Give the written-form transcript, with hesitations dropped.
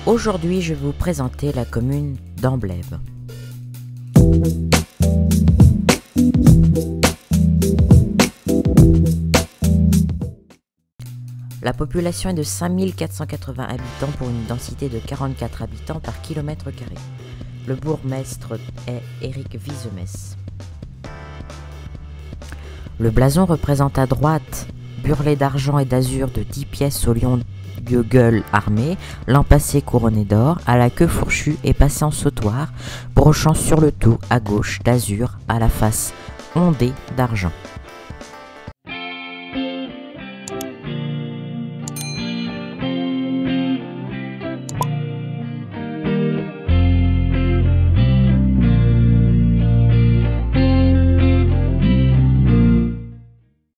Aujourd'hui, je vais vous présenter la commune d'Amblève. La population est de 5480 habitants pour une densité de 44 habitants par kilomètre carré. Le bourgmestre est Éric Vizemès. Le blason représente à droite, burlé d'argent et d'azur de 10 pièces au lion de gueule armé, l'empassé couronné d'or, à la queue fourchue et passé en sautoir, brochant sur le tout à gauche d'azur, à la face ondée d'argent.